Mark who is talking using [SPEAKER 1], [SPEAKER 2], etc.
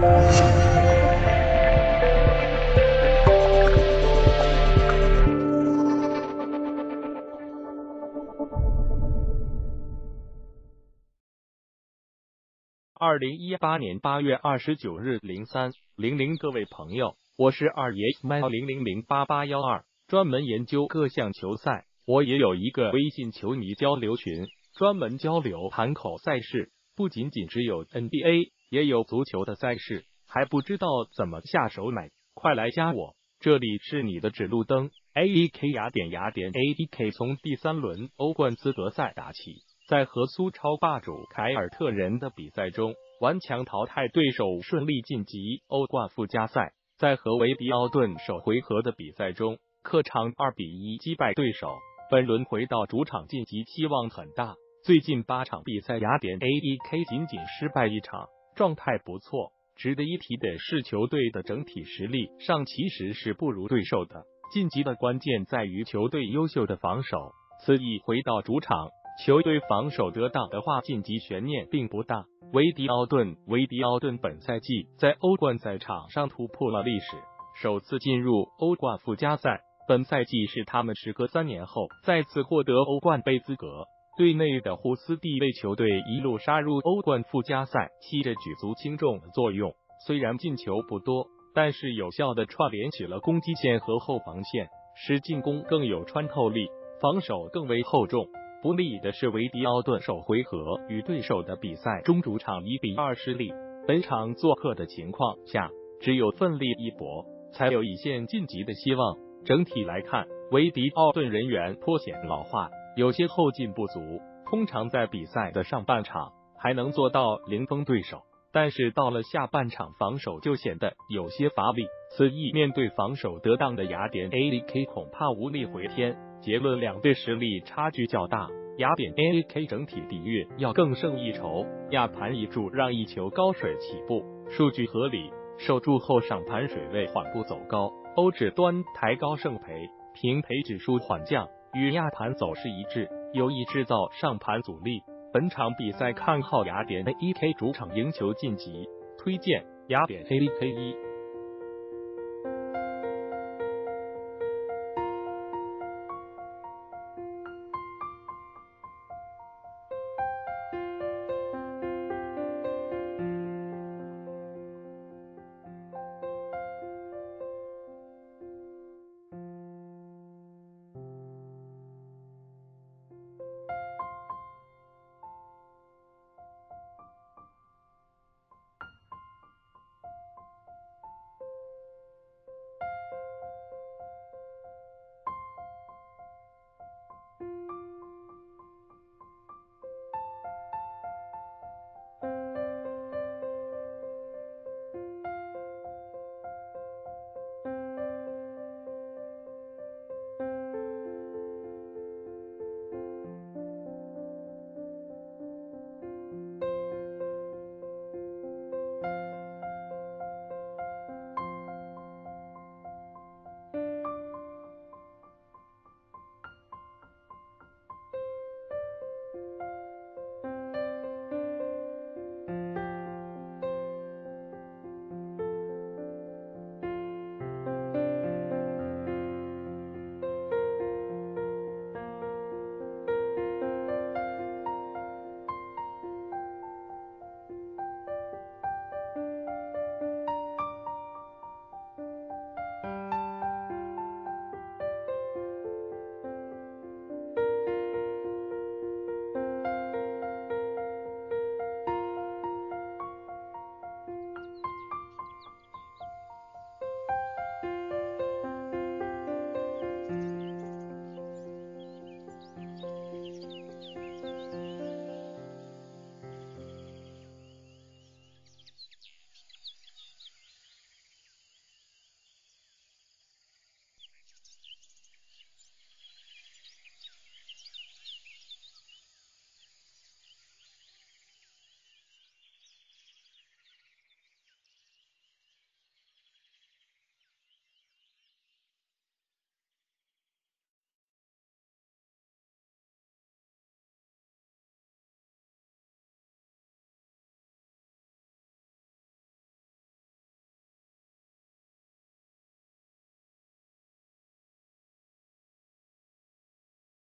[SPEAKER 1] 2018年8月29日03:00，各位朋友，我是二爷 Smile00088812，专门研究各项球赛。我也有一个微信球迷交流群，专门交流盘口赛事，不仅仅只有 NBA， 也有足球的赛事，还不知道怎么下手买，快来加我，这里是你的指路灯。AEK 雅典 AEK 从第3轮欧冠资格赛打起，在和苏超霸主凯尔特人的比赛中顽强淘汰对手，顺利晋级欧冠附加赛。在和维迪奥顿首回合的比赛中，客场2-1击败对手，本轮回到主场晋级期望很大。最近8场比赛，雅典 AEK 仅仅失败1场，状态不错。值得一提的是，球队的整体实力上其实是不如对手的，晋级的关键在于球队优秀的防守。此役回到主场，球队防守得当的话，晋级悬念并不大。维迪奥顿本赛季在欧冠赛场上突破了历史，首次进入欧冠附加赛。本赛季是他们时隔3年后再次获得欧冠杯资格。队内的胡斯蒂为球队一路杀入欧冠附加赛起着举足轻重的作用。虽然进球不多，但是有效的串联起了攻击线和后防线，使进攻更有穿透力，防守更为厚重。不利的是，维迪奥顿首回合与对手的比赛中主场1-2失利，本场做客的情况下，只有奋力一搏，才有一线晋级的希望。整体来看，维迪奥顿人员颇显老化，有些后劲不足，通常在比赛的上半场还能做到零封对手，但是到了下半场防守就显得有些乏力。此役面对防守得当的雅典 AEK 恐怕无力回天。结论，两队实力差距较大，雅典 AEK 整体底蕴要更胜一筹。亚盘一注让一球高水起步，数据合理，受注后上盘水位缓步走高，欧指端抬高胜赔，平赔指数缓降，与亚盘走势一致，有意制造上盘阻力。本场比赛看好雅典 AEK 主场赢球晋级，推荐雅典 AEK1。